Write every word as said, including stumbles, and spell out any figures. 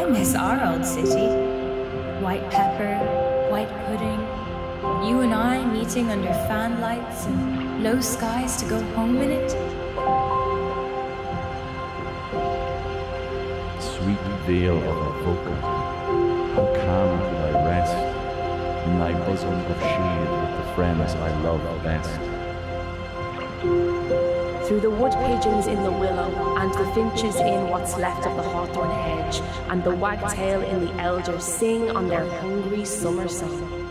I miss our old city. White pepper, white pudding. You and I meeting under fan lights and low skies to go home in it. Sweet veil of Avoca, how calm could I rest in thy bosom of shade with the friends I love best. Through the wood pigeons in the willow, and the finches in what's left of the hawthorn hedge, and the wagtail in the elder sing on their hungry summer song.